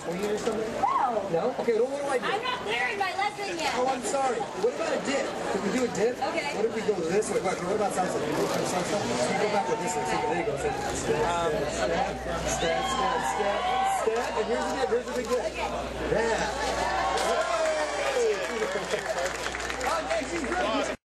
swing it or something? No. No? Okay, well, what do I do? I'm not there in my lesson yet. Oh, I'm sorry. What about a dip? Can we do a dip? Okay. What if we go this way? What about salsa? Can we go for salsa? So we go back with this one. See, there you go. So step, step, step, step, step, step, and here's the dip. Here's the big dip. Okay.